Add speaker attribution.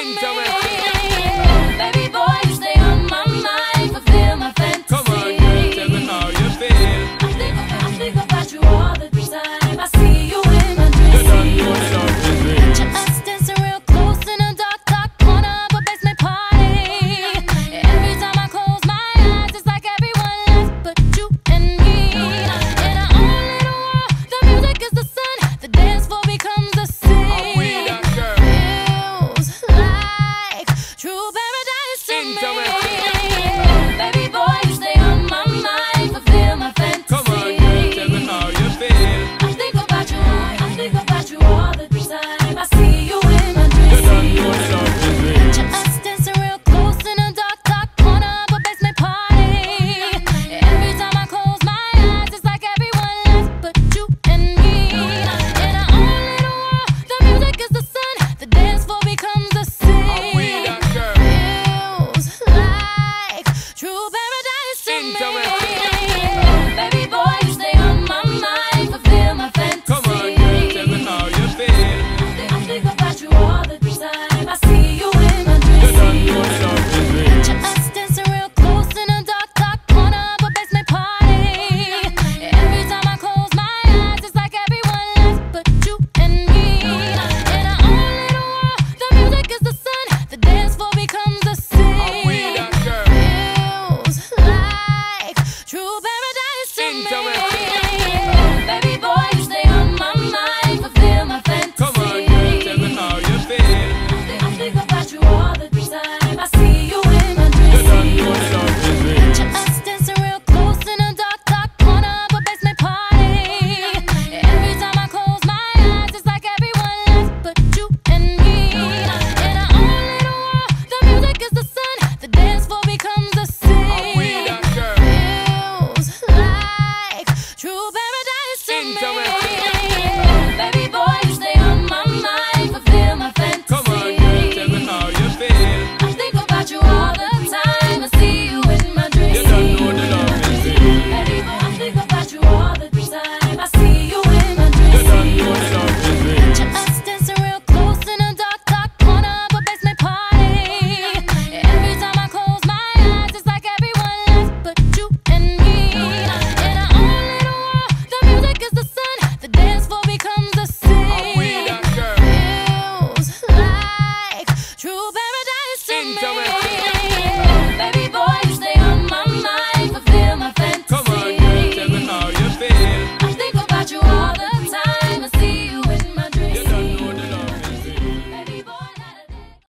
Speaker 1: Into
Speaker 2: me.
Speaker 1: it.
Speaker 2: Baby boy, you stay on my mind, fulfill my fantasy.
Speaker 1: Come on, girl, tell me how you feel.
Speaker 2: I think about you all the time. I see you in my dreams.
Speaker 1: You don't know the love is real.
Speaker 2: Us dancing real close in a dark, dark corner of a basement party. Every time I close my eyes, it's like everyone left but you and me. In our own little world, the music is the sun, the dance floor becomes the sea.
Speaker 1: Are we that girl?
Speaker 2: Feels like true paradise to
Speaker 1: Into
Speaker 2: me.
Speaker 1: it.
Speaker 2: Baby boy, you stay on my mind, fulfill my fantasy.
Speaker 1: Come on, girl, tell me how you feel.
Speaker 2: I think about you all the time. I see you in my dreams.
Speaker 1: You don't know the love is real.
Speaker 2: Us dancing real close in a dark, dark corner of a basement party. Every time I close my eyes, it's like everyone left but you and me. In our own little world, the music is the sun, the dance floor becomes the sea.
Speaker 1: Are we that girl?
Speaker 2: Feels like true paradise to
Speaker 1: Into
Speaker 2: me.
Speaker 1: it.
Speaker 2: Baby boy, you stay on my mind, fulfill my fantasy.
Speaker 1: Come on, girl, tell me how you feel.
Speaker 2: I think about you all the time. I see you in my dreams.
Speaker 1: You don't know the love is real.
Speaker 2: Us dancing real close in a dark, dark corner of a basement party. Every time I close my eyes, it's like everyone left but you and me. In our own little world, the music is the sun, the dance floor becomes the sea.
Speaker 1: Are we that girl?
Speaker 2: Feels like true paradise to
Speaker 1: Into
Speaker 2: me.
Speaker 1: it.
Speaker 2: Baby boy, you stay on my mind, fulfill my fantasy.
Speaker 1: Come on, girl, tell me how you feel.
Speaker 2: I think about you all the time. I see you in my dreams.
Speaker 1: You don't know the love is real.
Speaker 2: Us dancing real close in a dark, dark corner of a basement party. Every time I close my eyes, it's like everyone left but you and me. In our own little world, the music is the sun, the dance floor becomes the sea.
Speaker 1: Are we that girl?
Speaker 2: Feels like true paradise to
Speaker 1: Into
Speaker 2: me.
Speaker 1: it.
Speaker 2: Baby boy, you stay on my mind, fulfill my fantasy.
Speaker 1: Come on, girl, tell me how you feel.
Speaker 2: I think about you all the time. I see you in my dreams.
Speaker 1: You don't know the love is real.
Speaker 2: Baby boy, I think about you all the time. I see you in my
Speaker 1: You
Speaker 2: dreams.
Speaker 1: don't know the love is real.
Speaker 2: Us dancing real close in a dark, dark corner of a basement party. Every time I close my eyes, it's like everyone left but you and me. In our own little world, the music is the sun, the dance floor becomes the sea.
Speaker 1: Are we that girl?
Speaker 2: Feels like true paradise to
Speaker 1: Into
Speaker 2: me.
Speaker 1: it.